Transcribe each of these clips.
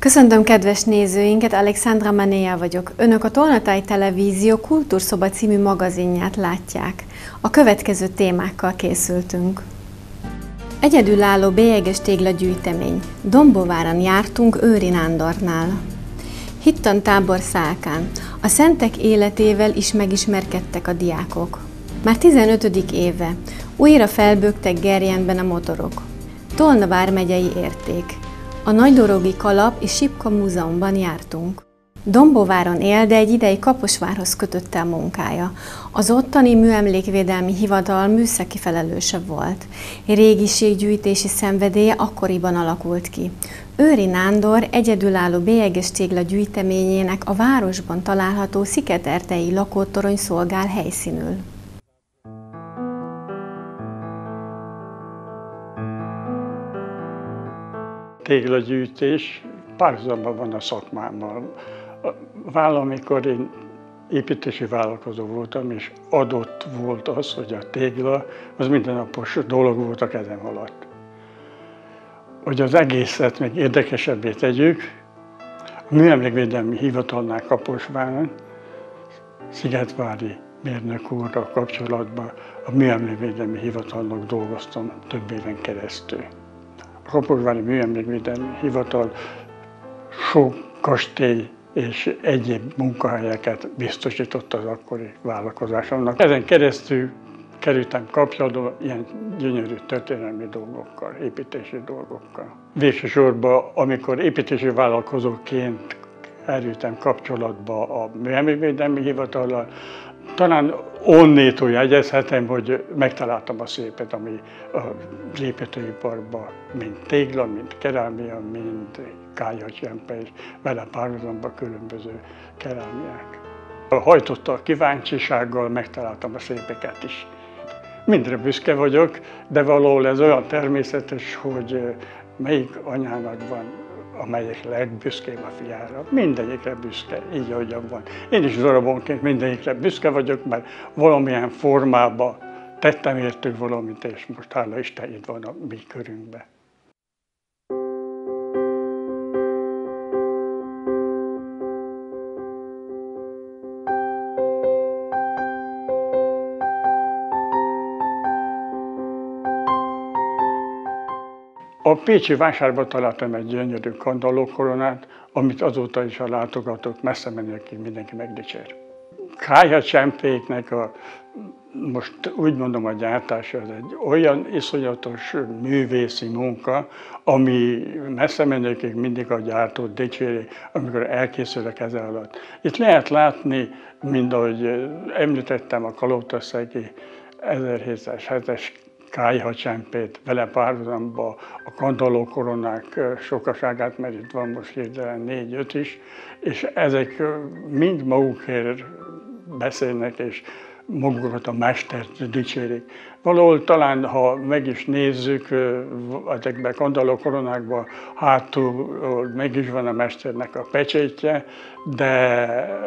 Köszöntöm kedves nézőinket, Alexandra Manéja vagyok. Önök a Tolnatáj Televízió Kultúrszoba című magazinját látják. A következő témákkal készültünk. Egyedülálló bélyeges téglagyűjtemény. Dombováron jártunk Őry Nándornál. Hittantábor Szálkán. A szentek életével is megismerkedtek a diákok. Már 15. éve. Újra felbőgtek Gerjenben a motorok. Tolna vármegyei érték. A Nagydorogi Kalap és Sipka Múzeumban jártunk. Dombováron él, de egy ideig Kaposvárhoz kötötte a munkája. Az ottani műemlékvédelmi hivatal műszaki felelőse volt. Régiséggyűjtési szenvedélye akkoriban alakult ki. Őry Nándor egyedülálló bélyeges tégla gyűjteményének a városban található Szigetertei lakótorony szolgál helyszínül. Téglagyűjtés párhuzamban van a szakmámmal. Valamikor én építési vállalkozó voltam, és adott volt az, hogy a tégla az mindennapos dolog volt a kezem alatt. Hogy az egészet még érdekesebbé tegyük, a Műemlékvédelmi Hivatalnál Kaposváron, Szigetvári mérnök úrral kapcsolatban a Műemlékvédelmi Hivatalnak dolgoztam több éven keresztül. A Kaposvári Műemlékvédelmi Hivatal sok kastély és egyéb munkahelyeket biztosított az akkori vállalkozásomnak. Ezen keresztül kerültem kapcsolatba ilyen gyönyörű történelmi dolgokkal, építési dolgokkal. Végsősorban, amikor építési vállalkozóként kerültem kapcsolatba a Műemlékvédelmi Hivatallal, talán onnétól jegyezhetem, hogy megtaláltam a szépet, ami az építőiparban, mint tégla, mint kerámia, mint kályhacsempe, és vele párhuzamban különböző kerámiák. Hajtotta a kíváncsisággal, megtaláltam a szépeket is. Mindre büszke vagyok, de valahol ez olyan természetes, hogy melyik anyának van, amelyik legbüszkébb a fiára. Mindegyikre büszke, így ahogyan van. Én is darabonként mindegyikre büszke vagyok, mert valamilyen formában tettem értük valamit, és most hála Isten itt van a mi körünkben. A pécsi vásárban találtam egy gyönyörű kandallókoronát, amit azóta is a látogatók messze menőkig mindenki megdicsér. Kályhacsempéknek most úgy mondom, a gyártása az egy olyan iszonyatos művészi munka, ami messze menőkig mindig a gyártót dicséri, amikor elkészül a keze alatt. Itt lehet látni, mint ahogy említettem, a kalótaszegi 1707-es kályhacsempét, vele párhuzamba a kandallókoronák sokaságát, mert itt van most hirtelen 4-5 is, és ezek mind magukért beszélnek, és magukat a mestert dicsérik. Valahol talán, ha meg is nézzük ezekben a kandallókoronákban, hátul meg is van a mesternek a pecsétje, de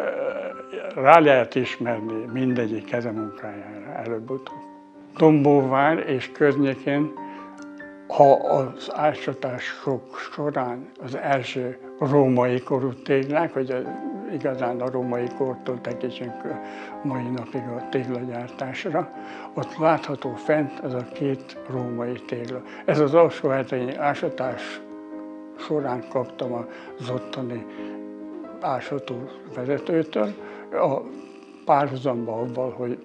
rá lehet ismerni mindegyik kezemunkájára előbb-utóbb. Dombóvár és környékén, ha az ásatások során az első római korú téglák, hogy igazán a római kortól tekintsünk mai napig a téglagyártásra, ott látható fent az a két római tégla. Ez az alsóhetei ásatás során kaptam az ottani ásató vezetőtől, a párhuzamban avval, hogy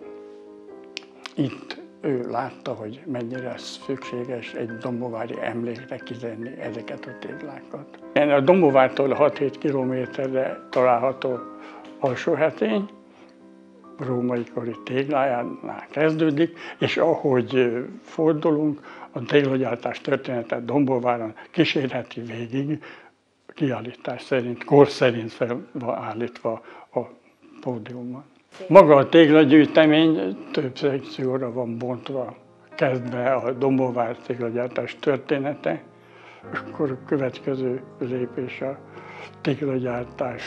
itt ő látta, hogy mennyire szükséges egy dombovári emlékre kitenni ezeket a téglákat. A Dombovártól 6-7 kilométerre található Alsóhetény, római kori téglájánál kezdődik, és ahogy fordulunk, a téglagyártás története Dombováron kísérheti végig, kiállítás szerint, kor szerint fel van állítva a pódiumon. Maga a téglagyűjtemény több szekcióra van bontva, kezdve a Dombovár téglagyártás története, és akkor a következő lépés a téglagyártás,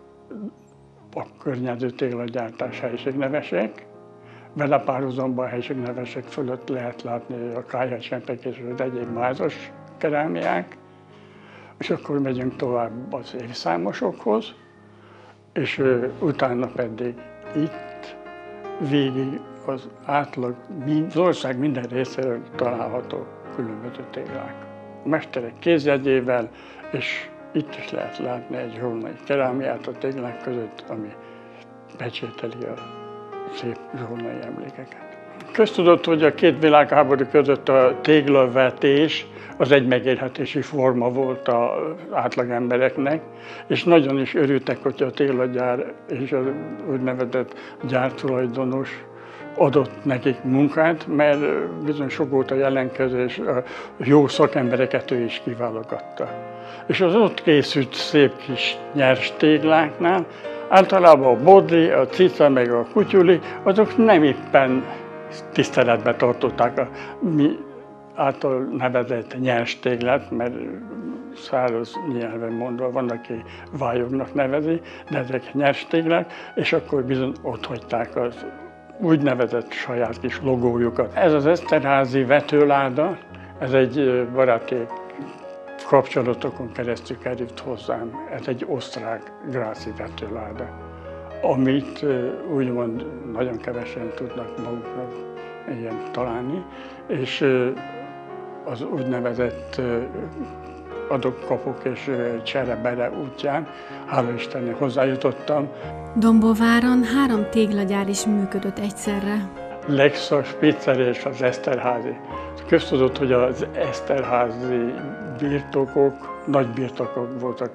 a környező téglagyártás helységnevesek. Vele párhuzamban a helységnevesek fölött lehet látni a kályhacsempek és az egyéb mázas kerámiák. és akkor megyünk tovább az évszámosokhoz, és utána pedig itt végig az átlag, az ország minden részéről található különböző téglák. A mesterek kézjegyével, és itt is lehet látni egy zsolnai kerámiát a téglák között, ami pecsételi a szép zsolnai emlékeket. Köztudott, hogy a két világháború között a téglavetés az egy megélhetési forma volt az átlagembereknek, és nagyon is örültek, hogy a téglagyár és az úgynevezett gyártulajdonos adott nekik munkát, mert bizony sok volt a jelentkezés, a jó szakembereket ő is kiválogatta. És az ott készült szép kis nyers tégláknál általában a bodli, a cica meg a kutyuli, azok nem éppen tiszteletben tartották a mi által nevezett nyers téglát, mert száraz nyelven mondva van, aki vályognak nevezi, de ezek nyers téglák, és akkor bizony ott hagyták az úgynevezett saját kis logójukat. Ez az Eszterházy vetőláda, ez egy baráti kapcsolatokon keresztül került hozzám. Ez egy osztrák grászi vetőláda, amit úgymond nagyon kevesen tudnak maguknak ilyen találni, és az úgynevezett adok-kapok és csere-bere útján, hála Istennek hozzájutottam. Dombováron 3 téglagyár is működött egyszerre. Lex, a Spitzer és az Eszterházy. Köztudott, hogy az Eszterházy birtokok, nagy birtokok voltak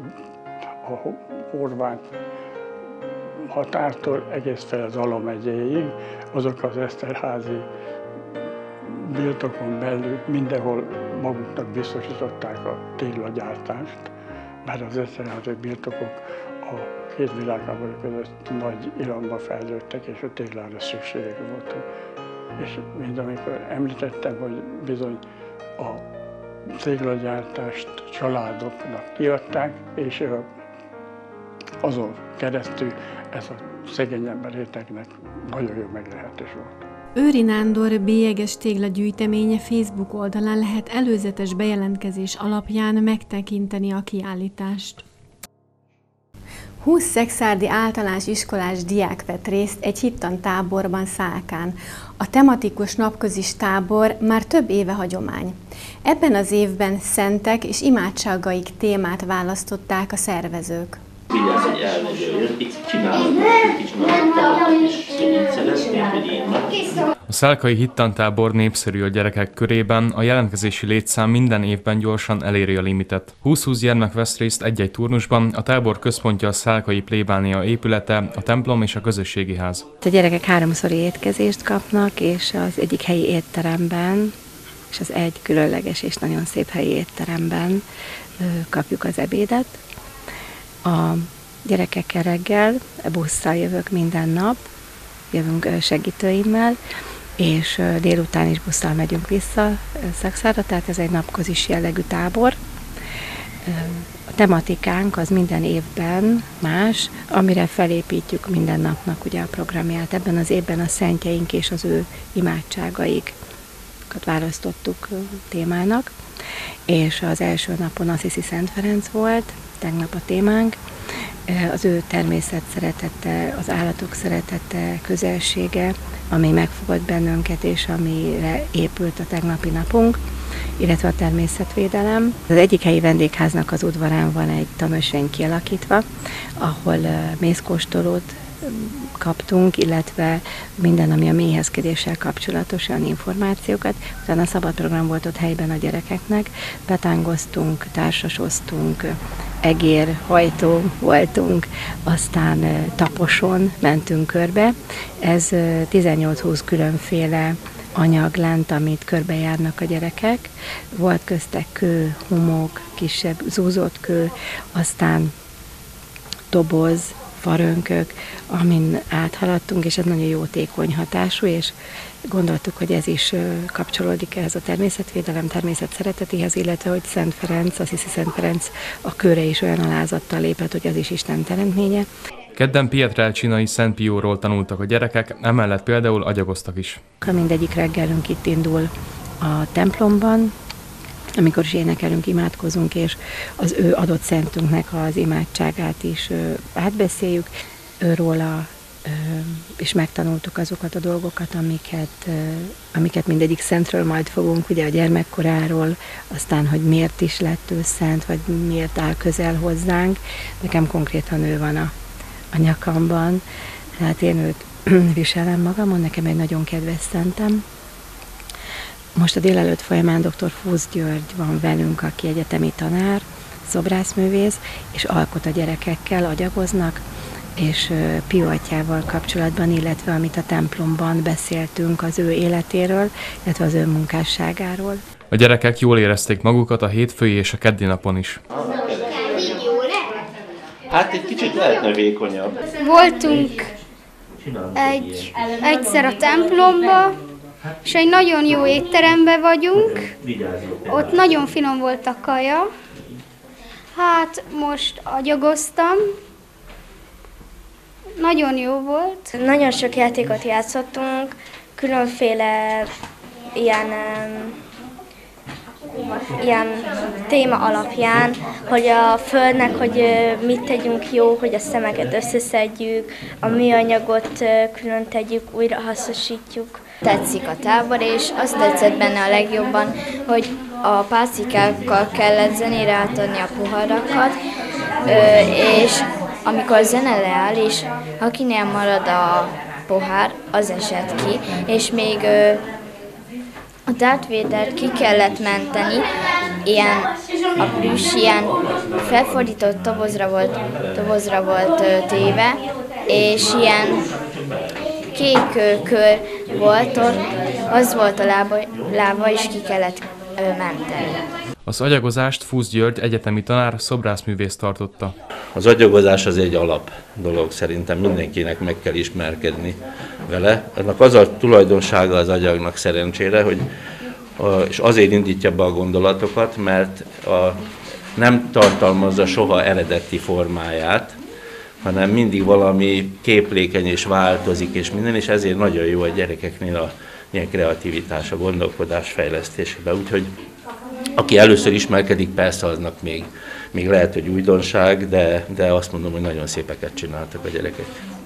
a horvát határtól egész fel az Ala megyéig. Azok az Eszterházy birtokon belül mindenhol maguknak biztosították a téglagyártást, mert az Eszterházy birtokok a két világháború között nagy iramba fejlődtek, és a téglára szükségek voltak. És mind amikor említettem, hogy bizony a téglagyártást családoknak kiadták, és azon keresztül ez a szegény emberéteknek nagyon jó meglehetős volt. Őri Nándor bélyeges téglagyűjteménye Facebook oldalán lehet előzetes bejelentkezés alapján megtekinteni a kiállítást. 20 szekszárdi általános iskolás diák vett részt egy hittantáborban Szálkán. A tematikus napközis tábor már több éve hagyomány. Ebben az évben szentek és imádságaik témát választották a szervezők. Vigyázz, hogy elmegyél, itt csinálod egy kis nagyobb tapat is, hogy így szeretnéd, hogy én meg. A szálkai hittantábor népszerű a gyerekek körében, a jelentkezési létszám minden évben gyorsan eléri a limitet. 20-20 gyermek vesz részt egy-egy turnusban, a tábor központja a szálkai plébánia épülete, a templom és a közösségi ház. A gyerekek 3-szori étkezést kapnak, és az egyik helyi étteremben, és az egy különleges és nagyon szép helyi étteremben kapjuk az ebédet. A gyerekekkel reggel busszal jövök minden nap, jövünk segítőimmel, és délután is busszal megyünk vissza Szexárra, tehát ez egy napközis jellegű tábor. A tematikánk az minden évben más, amire felépítjük minden napnak ugye a programját. Ebben az évben a szentjeink és az ő imádságaikat választottuk témának, és az első napon Assisi Szent Ferenc volt, tegnap a témánk, az ő természet szeretete, az állatok szeretete, közelsége, ami megfogott bennünket, és amire épült a tegnapi napunk, illetve a természetvédelem. Az egyik helyi vendégháznak az udvarán van egy tanösvény kialakítva, ahol mézkóstolót kaptunk, illetve minden, ami a méhezkedéssel kapcsolatos olyan információkat. Utána szabadprogram volt ott helyben a gyerekeknek, betángoztunk, társasoztunk, egérhajtó voltunk, aztán taposon mentünk körbe. Ez 18-20 különféle anyag lent, amit körbejárnak a gyerekek. Volt köztek kő, homok, kisebb zúzott kő, aztán doboz, farönkök, amin áthaladtunk, és ez nagyon jótékony hatású, és gondoltuk, hogy ez is kapcsolódik ehhez a természetvédelem, természet szeretetéhez, illetve, hogy Szent Ferenc, Assisi Szent Ferenc a kőre is olyan alázattal lépett, hogy az is Isten teremtménye. Kedden Pietrelcinai Szent Pióról tanultak a gyerekek, emellett például agyagoztak is. Mindegyik reggelünk itt indul a templomban, amikor is énekelünk, imádkozunk, és az ő adott szentünknek az imádságát is átbeszéljük róla, és megtanultuk azokat a dolgokat, amiket mindegyik szentről majd fogunk, ugye a gyermekkoráról, aztán, hogy miért is lett ő szent, vagy miért áll közel hozzánk. Nekem konkrétan ő van a nyakamban, tehát én őt viselem magamon, nekem egy nagyon kedves szentem. Most a délelőtt folyamán dr. Fusz György van velünk, aki egyetemi tanár, szobrászművész, és alkot a gyerekekkel, agyagoznak, és Pio atyával kapcsolatban, illetve amit a templomban beszéltünk az ő életéről, illetve az ő munkásságáról. A gyerekek jól érezték magukat a hétfői és a keddi napon is. Hát egy kicsit lehetne vékonyabb. Voltunk egyszer a templomba, és egy nagyon jó étteremben vagyunk. Ott nagyon finom volt a kaja. Hát most agyagoztam. Nagyon jó volt. Nagyon sok játékot játszottunk, különféle ilyen téma alapján, hogy a Földnek, hogy mit tegyünk jó, hogy a szemeket összeszedjük, a műanyagot külön tegyük, újra hasznosítjuk. Tetszik a tábor, és azt tetszett benne a legjobban, hogy a pácikákkal kellett zenére átadni a poharakat, és amikor a zene leáll, és akinél marad a pohár, az esett ki, és még a Darth Vadert ki kellett menteni, a plüss ilyen felfordított dobozra volt téve, és ilyen kék kör volt ott, az volt a lába, és ki kellett menteni. Az agyagozást Fusz György egyetemi tanár, szobrászművész tartotta. Az agyagozás az egy alap dolog, szerintem mindenkinek meg kell ismerkedni vele. Ennek az a tulajdonsága az agyagnak szerencsére, hogy és azért indítja be a gondolatokat, mert nem tartalmazza soha eredeti formáját, hanem mindig valami képlékeny és változik és minden, és ezért nagyon jó a gyerekeknél a ilyen kreativitás, a gondolkodás fejlesztésében. Úgyhogy aki először ismerkedik, persze aznak még lehet, hogy újdonság, de azt mondom, hogy nagyon szépeket csináltak a gyerekek.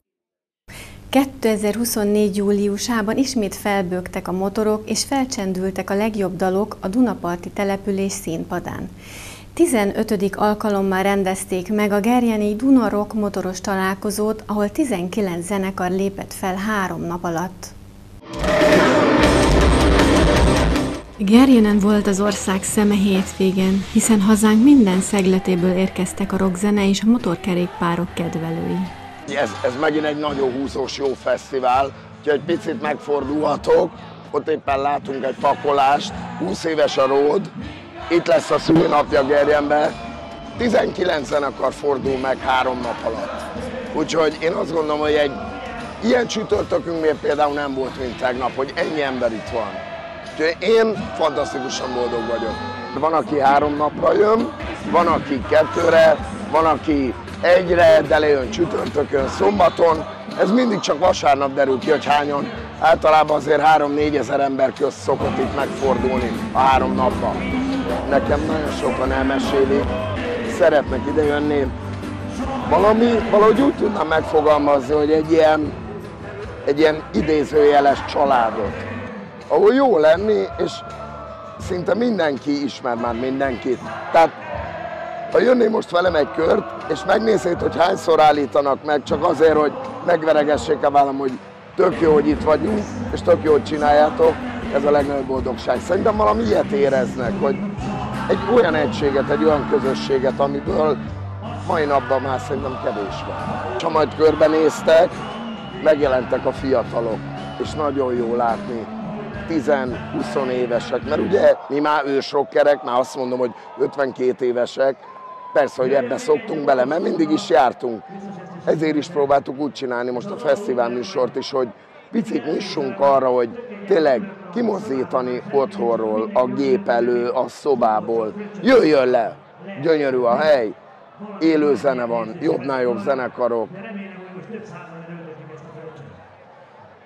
2024. júliusában ismét felbőgtek a motorok, és felcsendültek a legjobb dalok a Dunaparti település színpadán. 15. alkalommal rendezték meg a gerjeni Duna Rock motoros találkozót, ahol 19 zenekar lépett fel 3 nap alatt. Gerjenen volt az ország szeme hétvégen, hiszen hazánk minden szegletéből érkeztek a rockzene és a motorkerékpárok kedvelői. Ez megint egy nagyon húzós jó fesztivál, úgyhogy egy picit megfordulhatok. Ott éppen látunk egy pakolást, 20 éves a Road, itt lesz a szülinapja Gerjenben. 19 zenekar fordul meg 3 nap alatt. Úgyhogy én azt gondolom, hogy egy ilyen csütörtökünknél például nem volt, mint tegnap, hogy ennyi ember itt van. Úgyhogy én fantasztikusan boldog vagyok. Van, aki 3 napra jön, van, aki 2-re, van, aki 1-re, de lejön csütörtökön, szombaton. Ez mindig csak vasárnap derül ki, hogy hányan. Általában azért 3-4 ezer ember közt szokott itt megfordulni a 3 napban. Nekem nagyon sokan elmesélik, szeretnek idejönni. Valahogy úgy tudnám megfogalmazni, hogy egy ilyen idézőjeles családot, ahol jó lenni, és szinte mindenki ismer már mindenkit. Tehát ha jönnél most velem egy kört, és megnézed, hogy hányszor állítanak meg, csak azért, hogy megveregessék a vállam, hogy tök jó, hogy itt vagyunk, és tök jó, hogy csináljátok, ez a legnagyobb boldogság. Szerintem valami ilyet éreznek, hogy egy olyan egységet, egy olyan közösséget, amiből mai napban már szerintem kevés van. Ha majd körbenéztek, megjelentek a fiatalok, és nagyon jó látni 10-20 évesek, mert ugye mi már ősrockerek, már azt mondom, hogy 52 évesek, persze, hogy ebbe szoktunk bele, mert mindig is jártunk. Ezért is próbáltuk úgy csinálni most a fesztivál műsort is, hogy picit nyissunk arra, hogy tényleg kimozdítani otthonról, a gép elő, a szobából. Jöjjön le! Gyönyörű a hely, élő zene van, jobbnál jobb zenekarok.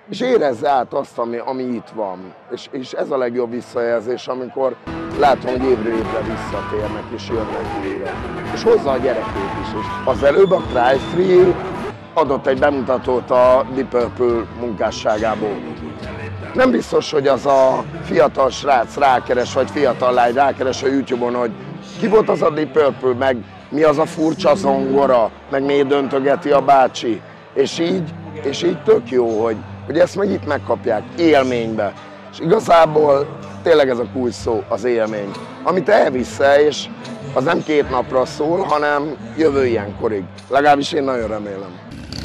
és érezze át azt, ami itt van. És ez a legjobb visszajelzés, amikor látom, hogy évről évre visszatérnek és jönnek újra. És hozza a gyerekét is. Az előbb a Cry Free adott egy bemutatót a Deep Purple munkásságából. Nem biztos, hogy az a fiatal srác rákeres, vagy fiatal lány rákeres a YouTube-on, hogy ki volt az a Deep Purple, meg mi az a furcsa zongora, meg miért döntögeti a bácsi. És így tök jó, hogy ezt meg itt megkapják, élménybe. És igazából tényleg ez a kulcs szó, az élmény. Amit elviszel, és az nem 2 napra szól, hanem jövő ilyenkorig. Legalábbis én nagyon remélem.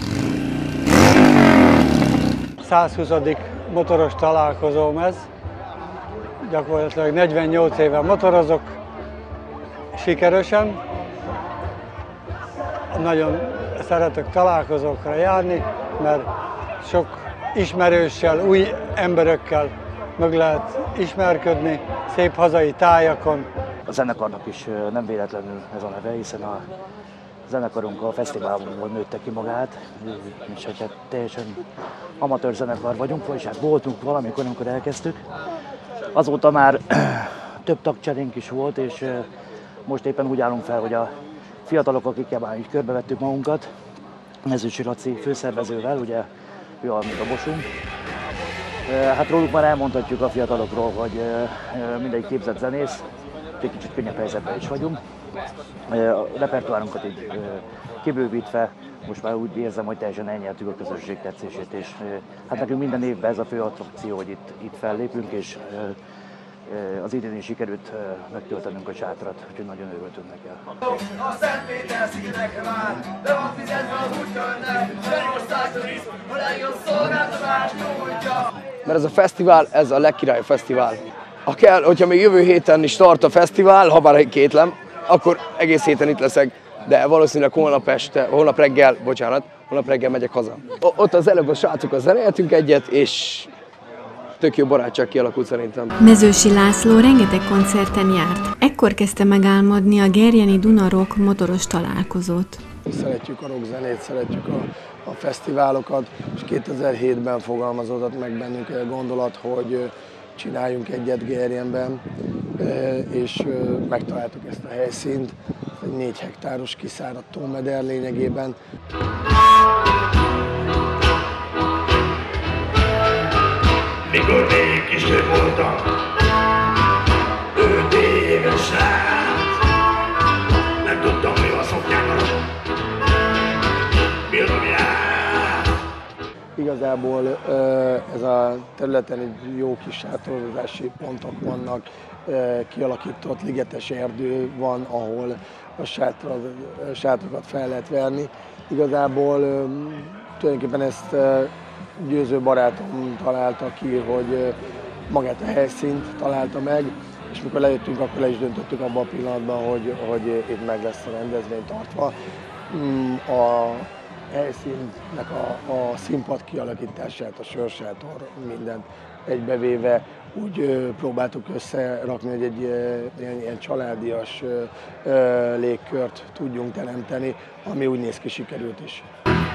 120. motoros találkozóm ez. Gyakorlatilag 48 éve motorozok, sikeresen. Nagyon szeretek találkozókra járni, mert sok ismerőssel, új emberekkel meg lehet ismerkedni, szép hazai tájakon. A zenekarnak is nem véletlenül ez a neve, hiszen a zenekarunk a fesztiválon nőtte ki magát, és hogy teljesen amatőr zenekar vagyunk, vagyis hát voltunk valamikor, amikor elkezdtük. Azóta már több tagcserénk is volt, és most éppen úgy állunk fel, hogy a fiatalok, akikkel már így körbevettük magunkat, Mezősi Laci főszervezővel, ugye ő a bosunk. Hát róluk már elmondhatjuk a fiatalokról, hogy mindegyik képzett zenész, egy kicsit könnyebb helyzetben is vagyunk. A repertoárunkat így kibővítve, most már úgy érzem, hogy teljesen elnyertük a közönség tetszését, és hát nekünk minden évben ez a fő attrakció, hogy itt fellépünk, és az idén is sikerült megtöltenünk a sátrat, úgyhogy nagyon örültünk neki. A Szentpéter szigetekre vár, be van fizetve az útjönnek, Magyarország turizmus, a legjobb szolgáltatást nyújtja. Mert ez a fesztivál, ez a legkirályabb fesztivál. Ha kell, hogyha még jövő héten is tart a fesztivál, ha bár kétlem, akkor egész héten itt leszek, de valószínűleg holnap reggel megyek haza. Ott az előbb a srácokkal zenéltünk egyet, és tök jó barátság kialakult szerintem. Mezősi László rengeteg koncerten járt. Ekkor kezdte megálmodni a gerjeni Duna Rock motoros találkozót. Szeretjük a rockzenét, szeretjük a fesztiválokat, és 2007-ben fogalmazódott meg bennünk egy gondolat, hogy csináljunk egyet Gerjenben, és megtaláltuk ezt a helyszínt, egy 4 hektáros kiszáradt tómeder lényegében. Mikor még kisnő voltam, 5 évesen, nem tudtam, mi a szoknyákat, bírom jár. Igazából ez a területen jó kis sátorozási pontok vannak, kialakított ligetes erdő van, ahol a sátrakat fel lehet verni. Igazából tulajdonképpen ezt Győző barátom találta ki, hogy magát a helyszínt találta meg, és mikor lejöttünk, akkor le is döntöttük abban a pillanatban, hogy itt meg lesz a rendezvény tartva. A helyszínnek a színpad kialakítását, a sörsátor, mindent egybevéve úgy próbáltuk összerakni, hogy egy ilyen családias légkört tudjunk teremteni, ami úgy néz ki, sikerült is.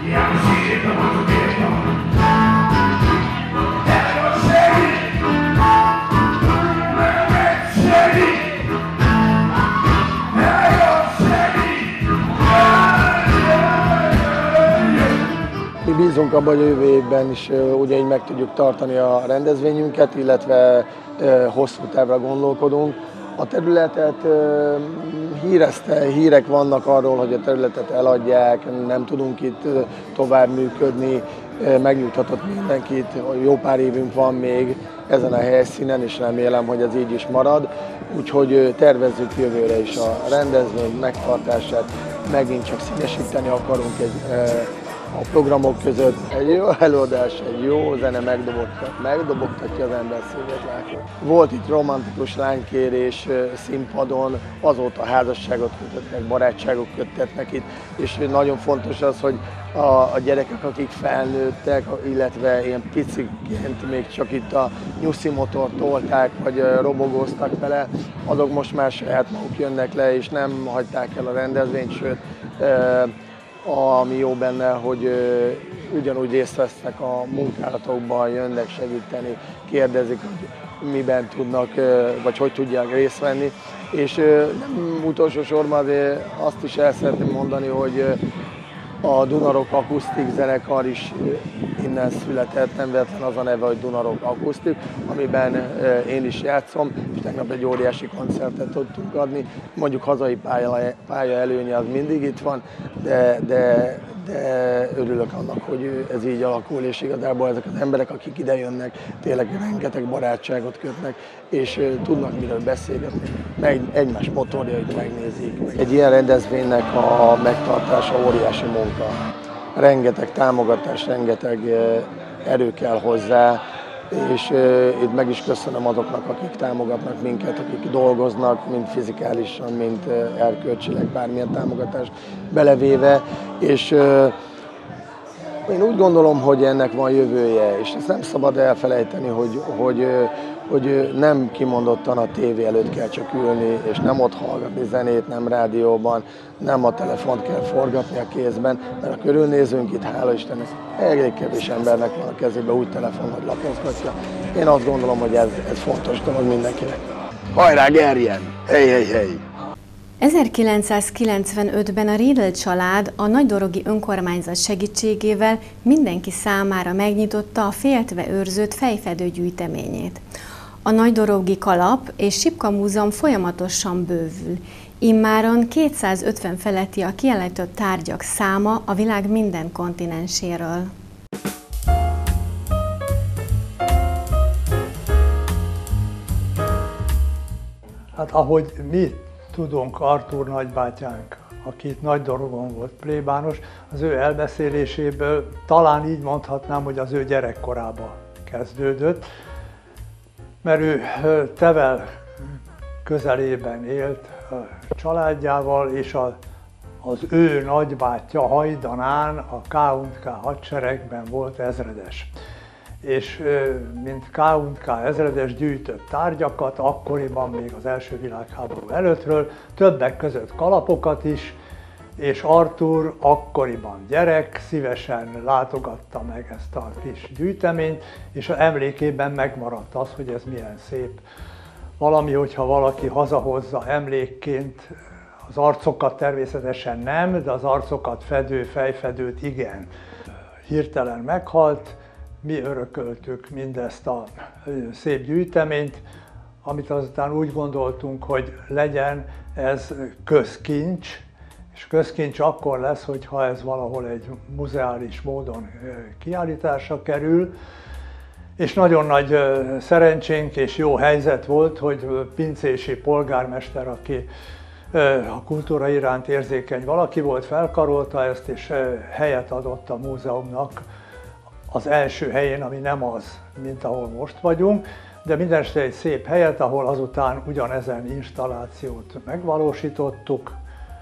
Mi bízunk abban, hogy jövő évben is ugyanígy meg tudjuk tartani a rendezvényünket, illetve hosszú távra gondolkodunk. A területet hírek vannak arról, hogy a területet eladják, nem tudunk itt tovább működni, megnyugtatott mindenkit, jó pár évünk van még ezen a helyszínen, és remélem, hogy ez így is marad. Úgyhogy tervezzük jövőre is a rendezvény megtartását, megint csak színesíteni akarunk a programok között. Egy jó előadás, egy jó zene megdobogtatja az ember szívét, látni. Volt itt romantikus lánykérés színpadon, azóta házasságot kötöttek, barátságok köttetnek itt, és nagyon fontos az, hogy a gyerekek, akik felnőttek, illetve ilyen piciként még csak itt a nyuszi motort tolták, vagy robogóztak vele, azok most már saját maguk jönnek le, és nem hagyták el a rendezvényt, sőt, ami jó benne, hogy ugyanúgy részt vesznek a munkálatokban, jönnek segíteni, kérdezik, hogy miben tudnak, vagy hogy tudják részt venni. És nem utolsó sorban azt is el szeretném mondani, hogy a Dunarock Akusztik zenekar is innen született, nem véletlen az a neve, hogy Dunarock Akusztik, amiben én is játszom, és tegnap egy óriási koncertet tudtunk adni. Mondjuk hazai pálya előnye az mindig itt van, de örülök annak, hogy ez így alakul, és igazából ezek az emberek, akik ide jönnek, tényleg rengeteg barátságot kötnek, és tudnak miről beszélgetni, meg egymás motorjait megnézik. Egy ilyen rendezvénynek a megtartása óriási munka. Rengeteg támogatás, rengeteg erő kell hozzá, és itt meg is köszönöm azoknak, akik támogatnak minket, akik dolgoznak, mind fizikálisan, mind erkölcsileg, bármilyen támogatást belevéve, és én úgy gondolom, hogy ennek van jövője, és ezt nem szabad elfelejteni, hogy nem kimondottan a tévé előtt kell csak ülni, és nem ott hallgatni zenét, nem rádióban, nem a telefont kell forgatni a kézben, mert ha körülnézünk itt, hála Istennek, elég kevés embernek van a kezében úgy telefon, hogy lapozgatja. Én azt gondolom, hogy ez fontos dolog mindenkinek. Hajrá, Gerjen! Hey, hey, hey! 1995-ben a Riedl család a Nagydorogi önkormányzat segítségével mindenki számára megnyitotta a féltve őrzött fejfedő gyűjteményét. A Nagydorogi Kalap és Sipka Múzeum folyamatosan bővül. Immáron 250 feletti a kiállított tárgyak száma a világ minden kontinenséről. Hát ahogy mi tudunk, Artúr nagybátyánk, aki itt Nagydorogon volt plébános, az ő elbeszéléséből talán így mondhatnám, hogy az ő gyerekkorában kezdődött, mert ő Tevel közelében élt a családjával, és az ő nagybátyja Hajdanán a K&K hadseregben volt ezredes. És mint K&K ezredes gyűjtött tárgyakat, akkoriban még az első világháború előttről, többek között kalapokat is, és Artúr akkoriban gyerek, szívesen látogatta meg ezt a kis gyűjteményt, és emlékében megmaradt az, hogy ez milyen szép valami, hogyha valaki hazahozza emlékként, az arcokat természetesen nem, de az arcokat fedő, fejfedőt igen. Hirtelen meghalt, mi örököltük mindezt a szép gyűjteményt, amit azután úgy gondoltunk, hogy legyen ez közkincs, és közkincs akkor lesz, hogyha ez valahol egy muzeális módon kiállításra kerül. És nagyon nagy szerencsénk és jó helyzet volt, hogy pincési polgármester, aki a kultúra iránt érzékeny valaki volt, felkarolta ezt, és helyet adott a múzeumnak az első helyén, ami nem az, mint ahol most vagyunk, de mindenesetre egy szép helyet, ahol azután ugyanezen installációt megvalósítottuk.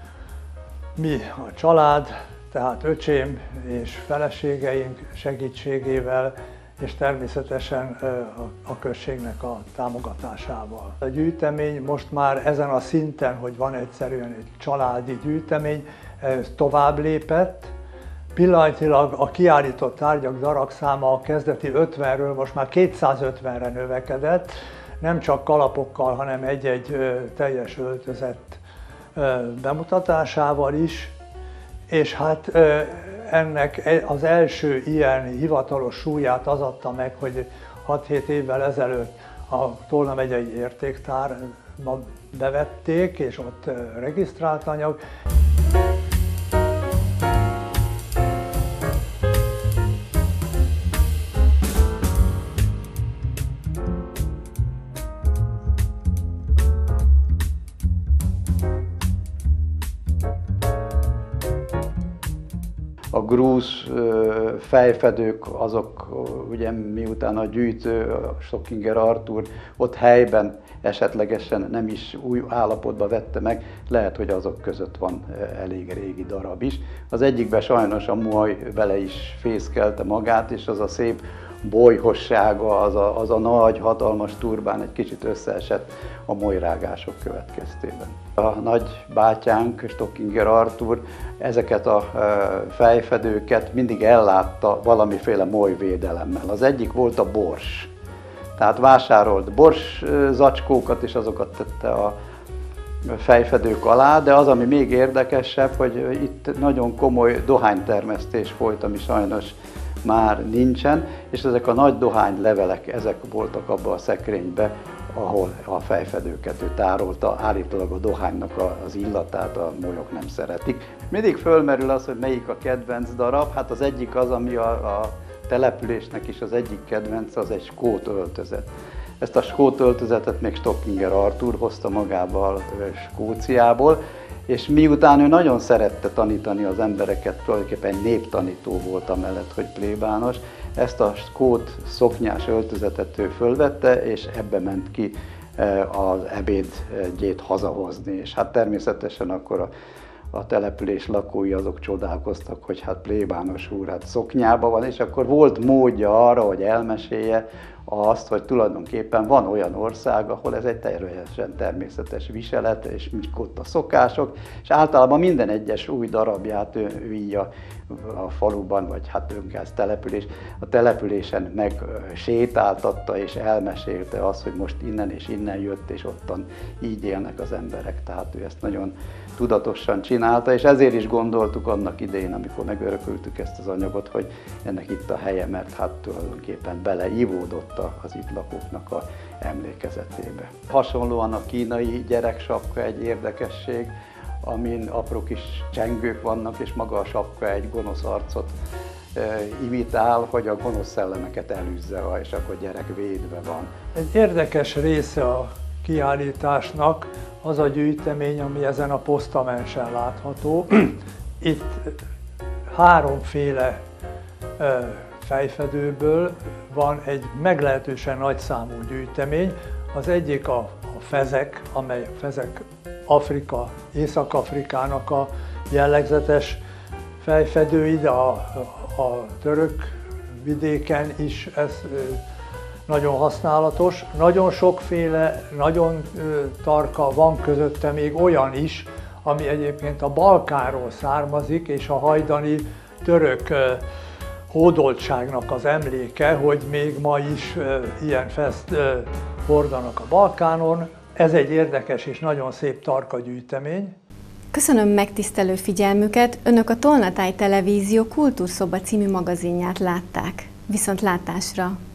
Mi a család, tehát öcsém és feleségeink segítségével, és természetesen a községnek a támogatásával. A gyűjtemény most már ezen a szinten, hogy van egyszerűen egy családi gyűjtemény, tovább lépett. Pillanatilag a kiállított tárgyak darabszáma a kezdeti 50-ről most már 250-re növekedett, nem csak kalapokkal, hanem egy-egy teljes öltözet bemutatásával is, és hát ennek az első ilyen hivatalos súlyát az adta meg, hogy 6-7 évvel ezelőtt a Tolna megyei értéktárba bevették, és ott regisztrált anyag. A grúz fejfedők, azok ugye miután a gyűjtő, a Stockinger Artúr ott helyben esetlegesen nem is új állapotba vette meg, lehet, hogy azok között van elég régi darab is. Az egyikben sajnos a muhaj vele is fészkelte magát, és az a szép bolyhossága, az a nagy, hatalmas turbán egy kicsit összeesett a molyrágások következtében. A nagy bátyánk, Stockinger Artúr ezeket a fejfedőket mindig ellátta valamiféle molyvédelemmel. Az egyik volt a bors. Tehát vásárolt bors zacskókat, és azokat tette a fejfedők alá, de az, ami még érdekesebb, hogy itt nagyon komoly dohánytermesztés folyt, ami sajnos már nincsen, és ezek a nagy dohánylevelek, ezek voltak abban a szekrényben, ahol a fejfedőket ő tárolta, állítólag a dohánynak az illatát a molyok nem szeretik. Mindig fölmerül az, hogy melyik a kedvenc darab, hát az egyik az, ami a településnek is az egyik kedvenc, az egy skót öltözet. Ezt a skót öltözetet még Stockinger Artúr hozta magával Skóciából, és miután ő nagyon szerette tanítani az embereket, tulajdonképpen egy néptanító volt amellett, hogy plébános, ezt a skót szoknyás öltözetet ő fölvette, és ebbe ment ki az ebédjét hazahozni. És hát természetesen akkor a település lakói azok csodálkoztak, hogy hát plébános úr, hát szoknyában van, és akkor volt módja arra, hogy elmesélje azt, hogy tulajdonképpen van olyan ország, ahol ez egy teljesen természetes viselet, és mik ott a szokások, és általában minden egyes új darabját ő így a faluban, vagy hát önkáz település, a településen megsétáltatta és elmesélte azt, hogy most innen és innen jött, és ottan így élnek az emberek. Tehát ő ezt nagyon tudatosan csinálta, és ezért is gondoltuk annak idején, amikor megörököltük ezt az anyagot, hogy ennek itt a helye, mert hát tulajdonképpen beleívódott az itt lakóknak a emlékezetébe. Hasonlóan a kínai gyereksapka egy érdekesség, amin apró kis csengők vannak, és maga a sapka egy gonosz arcot imitál, hogy a gonosz szellemeket elűzze, és akkor a gyerek védve van. Egy érdekes része a kiállításnak az a gyűjtemény, ami ezen a posztamensen látható. Itt háromféle fejfedőből van egy meglehetősen nagyszámú gyűjtemény. Az egyik a fezek, amely fezek Afrika, Észak-Afrikának a jellegzetes fejfedői, de a török vidéken is ez nagyon használatos. Nagyon sokféle, nagyon tarka van közötte még olyan is, ami egyébként a Balkánról származik, és a hajdani török hódoltságnak az emléke, hogy még ma is ilyen fezt hordanak a Balkánon. Ez egy érdekes és nagyon szép tarka gyűjtemény. Köszönöm megtisztelő figyelmüket! Önök a Tolnatáj Televízió Kultúrszoba című magazinját látták. Viszontlátásra!